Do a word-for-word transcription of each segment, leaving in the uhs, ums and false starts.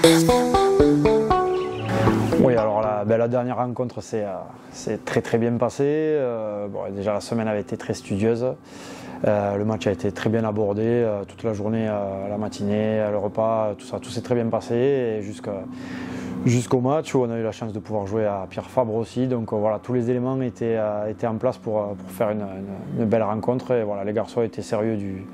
Oui, alors la, ben, la dernière rencontre s'est euh, très très bien passé. Euh, bon, déjà la semaine avait été très studieuse. Euh, le match a été très bien abordé, euh, toute la journée, euh, la matinée, le repas, tout ça, tout s'est très bien passé. Et jusqu'à jusqu'au match où on a eu la chance de pouvoir jouer à Pierre Fabre aussi. Donc euh, voilà, tous les éléments étaient, euh, étaient en place pour, pour faire une, une, une belle rencontre. Et voilà, les garçons étaient sérieux du,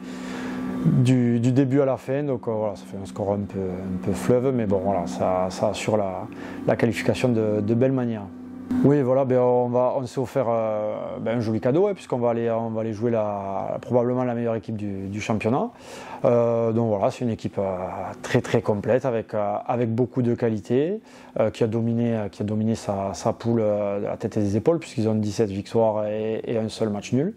du, du début à la fin. Donc euh, voilà, ça fait un score un peu, un peu fleuve, mais bon voilà, ça, ça assure la, la qualification de, de belle manière. Oui, voilà, ben on, va, on s'est offert euh, ben un joli cadeau, hein, puisqu'on va aller, on va aller jouer la, probablement la meilleure équipe du, du championnat. Euh, donc voilà, c'est une équipe euh, très très complète, avec, euh, avec beaucoup de qualité, euh, qui a dominé, qui a dominé sa, sa poule euh, de la tête et des épaules, puisqu'ils ont dix-sept victoires et, et un seul match nul.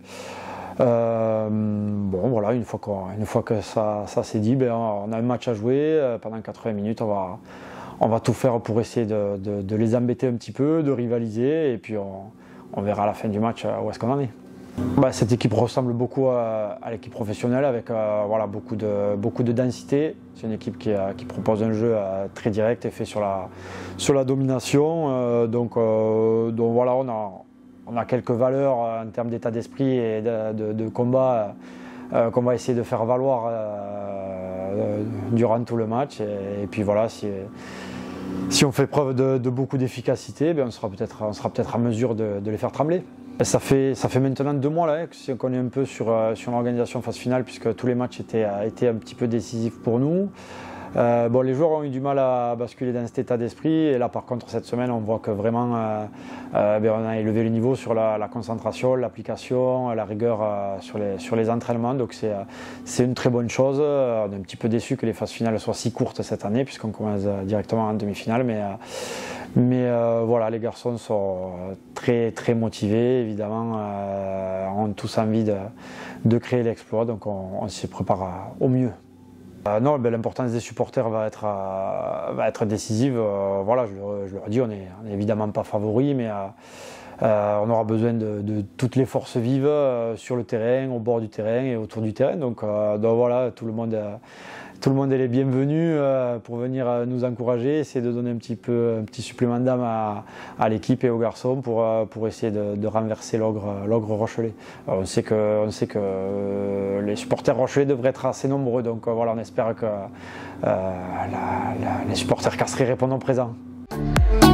Euh, bon voilà, une fois, une fois que ça, ça s'est dit, ben, on a un match à jouer, euh, pendant quatre-vingts minutes, on va... On va tout faire pour essayer de, de, de les embêter un petit peu, de rivaliser, et puis on, on verra à la fin du match où est-ce qu'on en est. Bah, cette équipe ressemble beaucoup à, à l'équipe professionnelle, avec euh, voilà, beaucoup, de, beaucoup de densité. C'est une équipe qui, euh, qui propose un jeu euh, très direct et fait sur la, sur la domination. Euh, donc, euh, donc voilà, on a, on a quelques valeurs en termes d'état d'esprit et de, de, de combat euh, qu'on va essayer de faire valoir euh, durant tout le match. Et, et puis voilà, si, si on fait preuve de, de beaucoup d'efficacité, ben on sera peut-être on sera peut-être en mesure de, de les faire trembler. Ça fait, ça fait maintenant deux mois là, hein, qu'on est un peu sur, sur l'organisation phase finale, puisque tous les matchs étaient, étaient un petit peu décisifs pour nous. Euh, bon, les joueurs ont eu du mal à basculer dans cet état d'esprit, et là par contre cette semaine on voit que vraiment euh, euh, ben, on a élevé le niveau sur la, la concentration, l'application, la rigueur euh, sur, les, sur les entraînements, donc c'est c'est une très bonne chose. On est un petit peu déçu que les phases finales soient si courtes cette année, puisqu'on commence directement en demi-finale, mais, euh, mais euh, voilà, les garçons sont très très motivés évidemment, euh, ont tous envie de, de créer l'exploit, donc on, on s'y prépare au mieux. Euh, non, ben, l'importance des supporters va être, euh, va être décisive. Euh, voilà, je, je leur dis, on n'est évidemment pas favoris, mais euh, euh, on aura besoin de, de toutes les forces vives euh, sur le terrain, au bord du terrain et autour du terrain. Donc, euh, donc voilà, tout le monde, euh, tout le monde est les bienvenus euh, pour venir euh, nous encourager, essayer de donner un petit peu, un petit supplément d'âme à, à l'équipe et aux garçons pour, euh, pour essayer de, de renverser l'ogre, l'ogre rochelais. Alors, on sait que, on sait que euh, les supporters rochelais devraient être assez nombreux, donc euh, voilà, on espère que euh, la, la, les supporters casserés répondront présents.